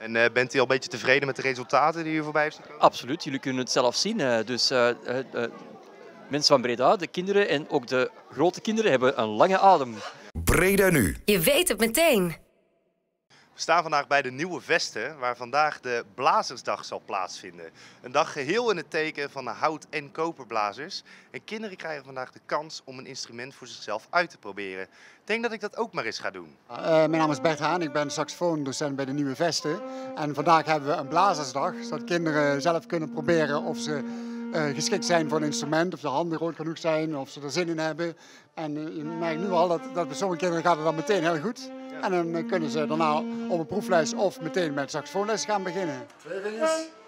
En bent u al een beetje tevreden met de resultaten die u voorbij heeft gekomen? Absoluut, jullie kunnen het zelf zien. Mensen van Breda, de kinderen en ook de grote kinderen hebben een lange adem. Breda nu. Je weet het meteen. We staan vandaag bij de Nieuwe Vesten, waar vandaag de Blazersdag zal plaatsvinden. Een dag geheel in het teken van de hout- en koperblazers. En kinderen krijgen vandaag de kans om een instrument voor zichzelf uit te proberen. Ik denk dat ik dat ook maar eens ga doen. Mijn naam is Bert Haan, ik ben saxofoondocent bij de Nieuwe Vesten. En vandaag hebben we een Blazersdag, zodat kinderen zelf kunnen proberen of ze geschikt zijn voor een instrument, of de handen groot genoeg zijn, of ze er zin in hebben. En je merkt nu al dat bij sommige kinderen gaat het dan meteen heel goed. En dan kunnen ze daarna op een proefles of meteen met saxofoonles gaan beginnen. Twee vingers.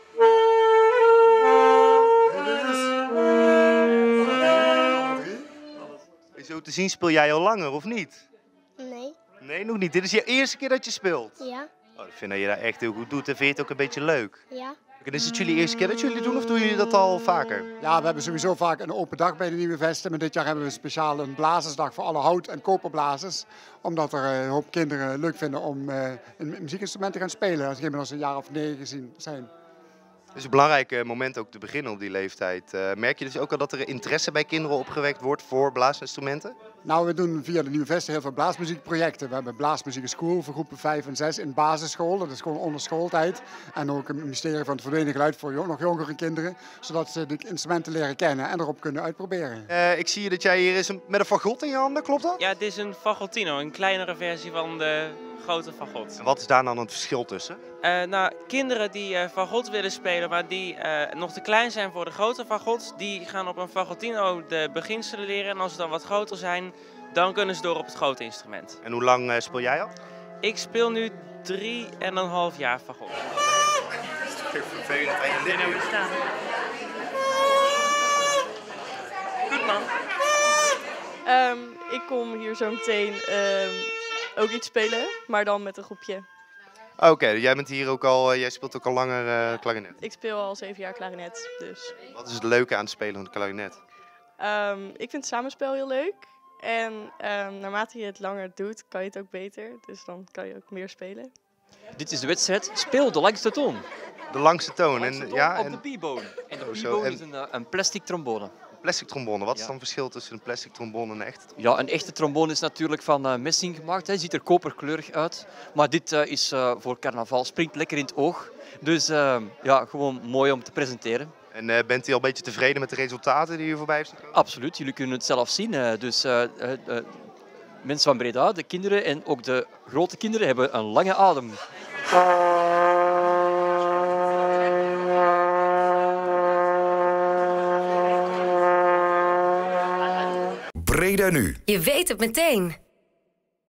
Zo te zien speel jij al langer, of niet? Nee. Nee, nog niet. Dit is je eerste keer dat je speelt. Ja. Oh, ik vind dat je dat echt heel goed doet en vind je het ook een beetje leuk. Ja. En is het jullie eerste keer dat jullie doen of doen jullie dat al vaker? Ja, we hebben sowieso vaak een open dag bij de Nieuwe Vesten. Maar dit jaar hebben we speciaal een blazersdag voor alle hout- en koperblazers. Omdat er een hoop kinderen het leuk vinden om een muziekinstrument te gaan spelen. Als ze een jaar of 9 zijn. Het is een belangrijk moment ook te beginnen op die leeftijd. Merk je dus ook al dat er interesse bij kinderen opgewekt wordt voor blaasinstrumenten? Nou, we doen via de Nieuwe Vesten heel veel blaasmuziekprojecten. We hebben Blaasmuziek School voor groepen 5 en 6 in basisschool. Dat is gewoon onder schooltijd. En ook een ministerie van het Verdwenen Geluid voor nog jongere kinderen. Zodat ze de instrumenten leren kennen en erop kunnen uitproberen. Ik zie dat jij hier is met een fagot in je handen, klopt dat? Ja, het is een fagottino, een kleinere versie van de grote fagot. En wat is daar dan het verschil tussen? Kinderen die fagot willen spelen, maar die nog te klein zijn voor de grote fagot, die gaan op een fagottino de beginselen leren. En als ze dan wat groter zijn, dan kunnen ze door op het grote instrument. En hoe lang speel jij al? Ik speel nu 3,5 jaar fagot. Vervelend aan je lippen. Goed man. Ik kom hier zo meteen ook iets spelen, maar dan met een groepje. Oké, jij bent hier ook al, jij speelt ook al langer klarinet. Ik speel al 7 jaar klarinet, dus. Wat is het leuke aan het spelen van de klarinet? Ik vind het samenspel heel leuk. En naarmate je het langer doet, kan je het ook beter. Dus dan kan je ook meer spelen. Dit is de wedstrijd Speel de langste toon. De langste toon. Op de B-bone. En de B-bone is een plastic trombone. Plastic trombone, wat is dan het verschil tussen een plastic trombone en een echte trombone? Ja, een echte trombone is natuurlijk van messing gemaakt. Hij ziet er koperkleurig uit. Maar dit is voor carnaval, springt lekker in het oog. Dus ja, gewoon mooi om te presenteren. En bent u al een beetje tevreden met de resultaten die u voorbij heeft gekomen? Absoluut, jullie kunnen het zelf zien. Mensen van Breda, de kinderen en ook de grote kinderen hebben een lange adem. Breda nu. Je weet het meteen.